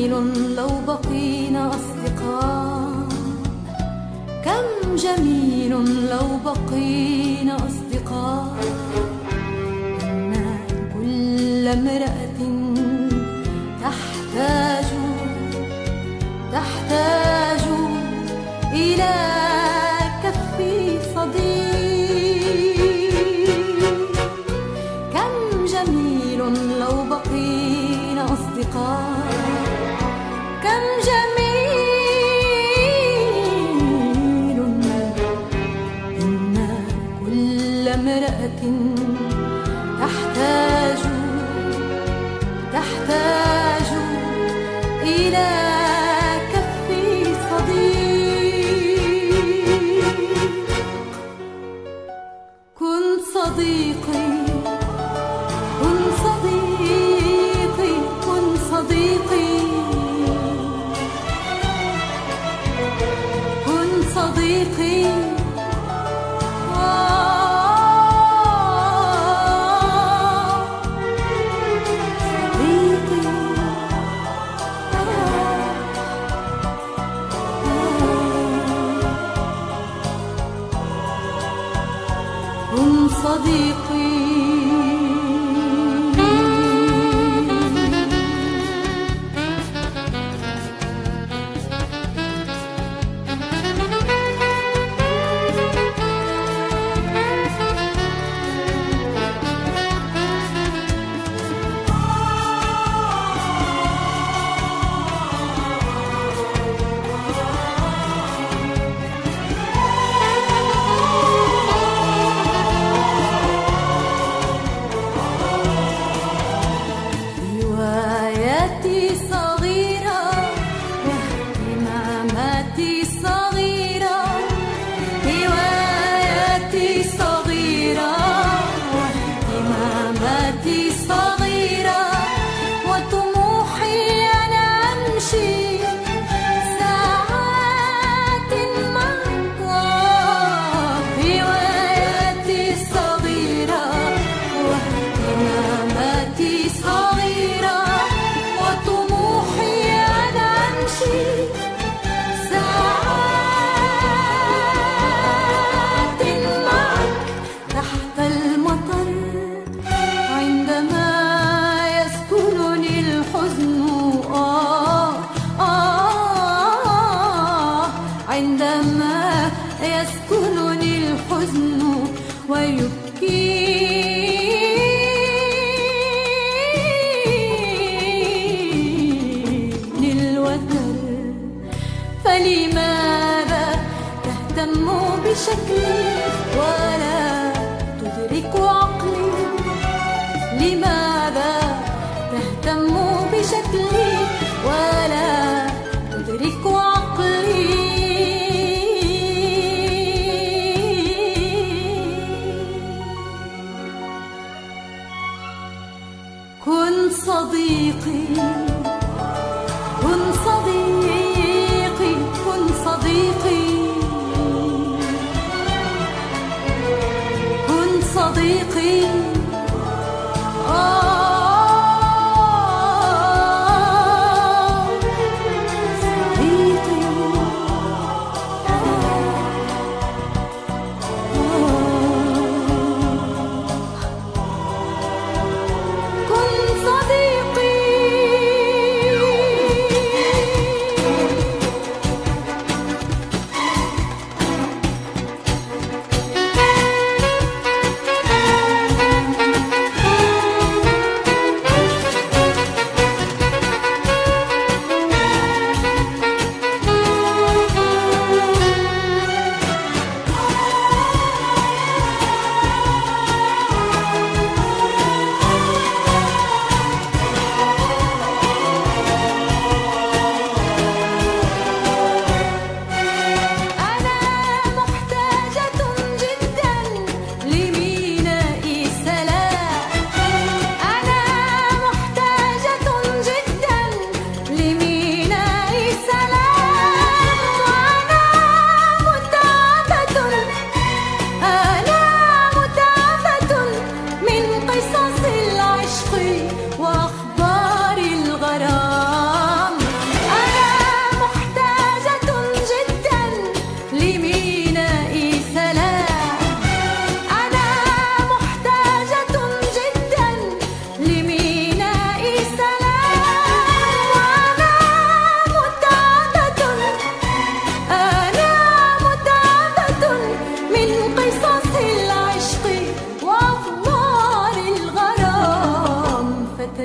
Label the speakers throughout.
Speaker 1: جميل لو بقينا أصدقاء، كم جميل لو بقينا أصدقاء. إن كل امرأة تحتاج إلى كف صديق. كم جميل لو بقينا أصدقاء، كم جميل. إن كل امرأة تحتاج إلى كف صديق. كن صديقي، كن صديقي، كن صديقي، كن صديقي. كن صديقي. عندما يسكنني الحزن ويبكيني الوتر، فلماذا تهتم بشكلي ولا تدرك عقلي؟ لماذا تهتم بشكلي ولا تدرك عقلي؟ كن صديقي، كن صديقي، كن صديقي، كن صديقي. كن صديقي.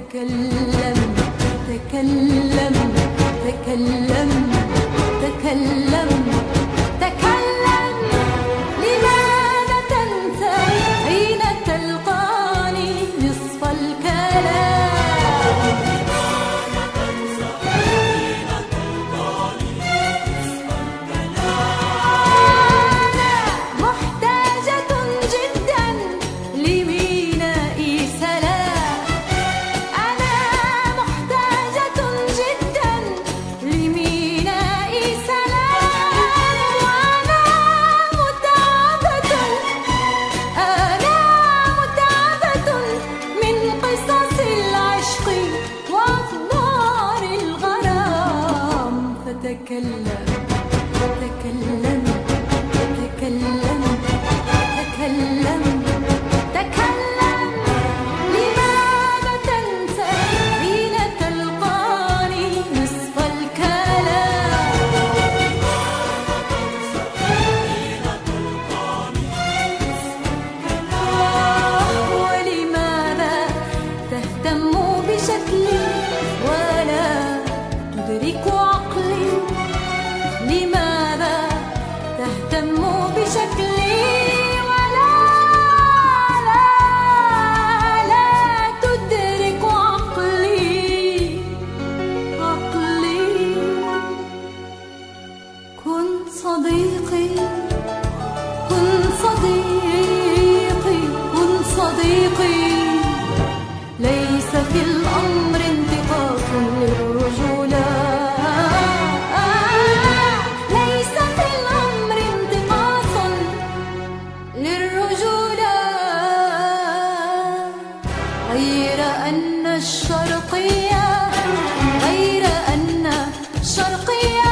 Speaker 1: تكلم تكلم تكلم تكلم تكلم. لماذا تنسى حين تلقاني نصف الكلام؟ أنا محتاجة جدا لميناء سلام. أنا محتاجة جدا لميناء سلام. وأنا متعبة، أنا متعبة من قصص العشق وأخبار الغرام. فتكلم تكلم تكلم تكلم تكلم. لماذا تنسى حين تلقاني نصف الكلام؟ ولماذا تهتم بشكلي ولا تدرك عقلي؟ لماذا تهتم بشكلي ولا لا تدرك عقلي؟ كن صديقي، كن صديقي، كن صديقي. ليس في الأمر انتقاص للرجولة، ليس في الأمر انتقاص للرجولة. غير أن الشرقية، غير أن الشرقية